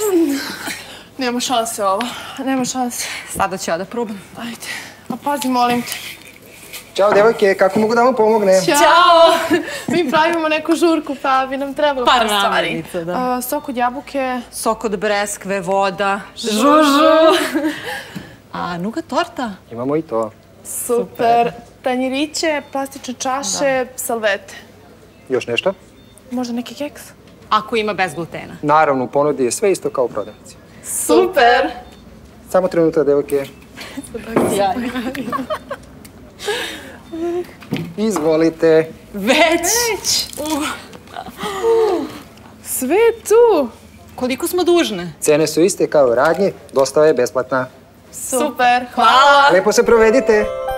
Nema šanse ovo, nema šanse. Sada ću ja da probam. Ajde, a pazi, molim te. Ćao, devojke, kako mogu da vam pomognem? Ćao! Mi pravimo neku žurku, pa bi nam trebalo par stvari. namirnica, da. Sok od jabuke. Sok od breskve, voda, žužu. A nuga torta? Imamo i to. Super. Tanjiriće, plastične čaše, salvete. Još nešto? Možda neki keks? Ako ima bez glutena. Naravno, u ponudi je sve isto kao u prodavnici. Super! Samo trenutak, devojke. Izvolite. Već? Sve je tu! Koliko smo dužne? Cene su iste kao u radnji, dostava je besplatna. Super, hvala! Lepo se provedite.